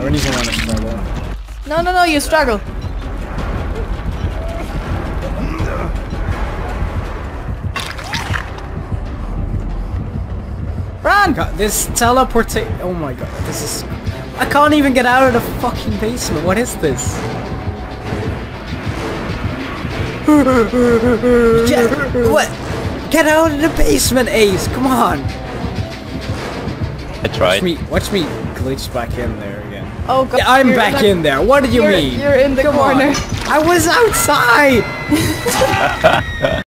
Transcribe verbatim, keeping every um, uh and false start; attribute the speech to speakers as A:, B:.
A: really don't want to struggle.
B: No, no, no, you struggle. Run!
A: God, this teleportation. Oh my god, this is. I can't even get out of the fucking basement. What is this? Get, what? Get out of the basement, Ace! Come on!
C: I tried.
A: Watch me, watch me glitch back in there again.
B: Oh god.
A: Yeah, I'm
B: you're
A: back
B: not,
A: in there. What did you
B: you're,
A: mean?
B: You're in the
A: Come
B: corner.
A: on. I was outside!